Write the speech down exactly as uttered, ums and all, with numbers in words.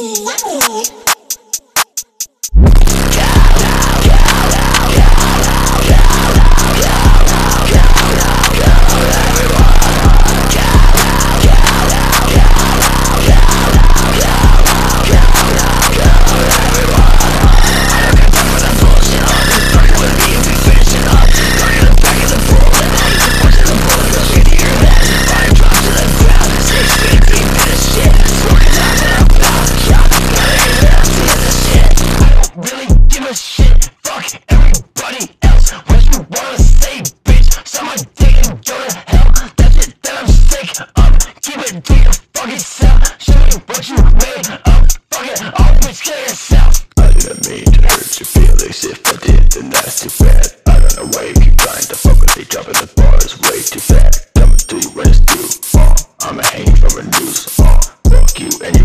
Shit, fuck everybody else. What you wanna say, bitch? Someone dick and go to hell. That's it that I'm sick of. Keep it to your fucking self. Show me what you made up. Fuck it, always kill yourself. I didn't mean to hurt your feelings. If I did, then that's too bad. I don't know why you keep trying to fuck with me. Dropping the bars way too fat. Coming to you when it's due. Uh, I'm a hang from a noose. Uh, fuck you and you.